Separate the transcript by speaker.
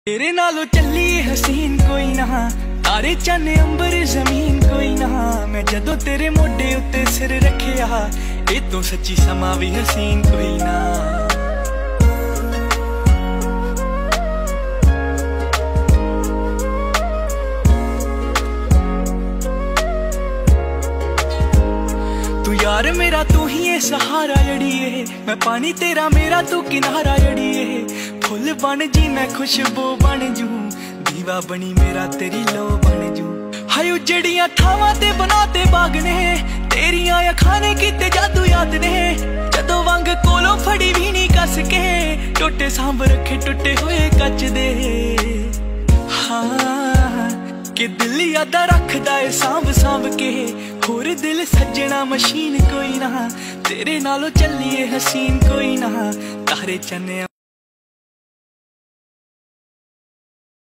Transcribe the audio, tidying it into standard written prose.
Speaker 1: तेरे नालों चली हसीन कोई ना, तारे चन्ने अंबर जमीन कोई ना। मैं जदों तेरे मोढे उत्ते सिर रखिया, ए तो सच्ची समा भी हसीन कोई ना। तू यार मेरा तू ही है सहारा जड़िए, मैं पानी तेरा मेरा तू किनारा जड़िए। फुल बन जी मैं खुशबू बन जू, दीवा बनी मेरा तेरी लो बन जू। हाय उजड़ियां थावां ते बनाते बाग ने, तेरियां अखां ने कीते जादू याद ने। जदों वंग कोलों फड़ी भी नहीं कस के, टोटे सांभ रखे टुटे हुए कच दे। हाँ कि दिल यादा रखदा है सांभ सांभ के, होर दिल सजना मशीन कोई ना। तेरे नालों चलिए हसीन कोई ना, तारे चन्ने